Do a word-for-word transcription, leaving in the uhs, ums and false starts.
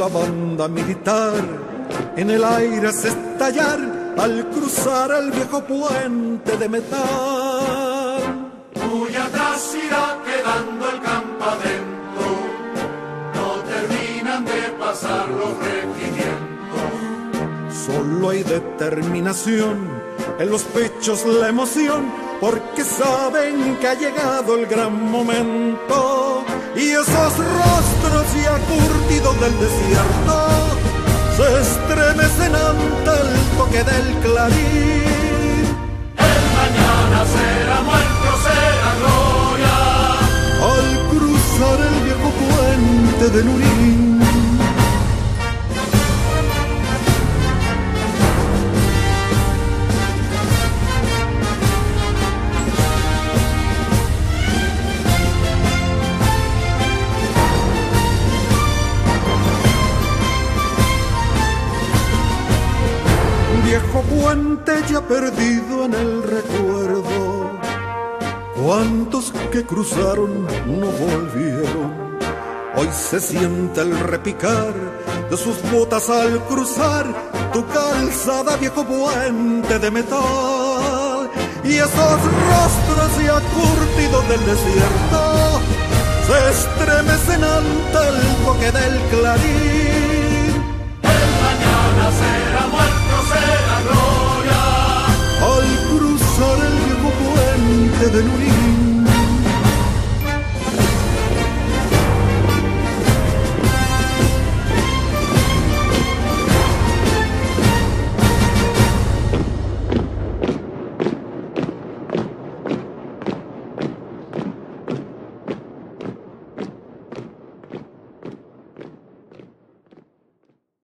la banda militar en el aire hace estallar al cruzar el viejo puente de metal. Muy atrás irá quedando el campo adentro, no terminan de pasar los regimientos. Solo hay determinación, en los pechos la emoción, porque saben que ha llegado el gran momento. Y esos rostros ya curtidos del desierto se estremecen ante el toque del clarín. El mañana será muerto, será gloria, al cruzar el viejo puente de Lurín. Viejo puente ya perdido en el recuerdo, cuántos que cruzaron no volvieron. Hoy se siente el repicar de sus botas al cruzar tu calzada, viejo puente de metal. Y esos rostros ya curtidos del desierto se estremecen ante el toque del clarín. el mañana será muerto, será gloria, Al cruzar el viejo puente de Lurín.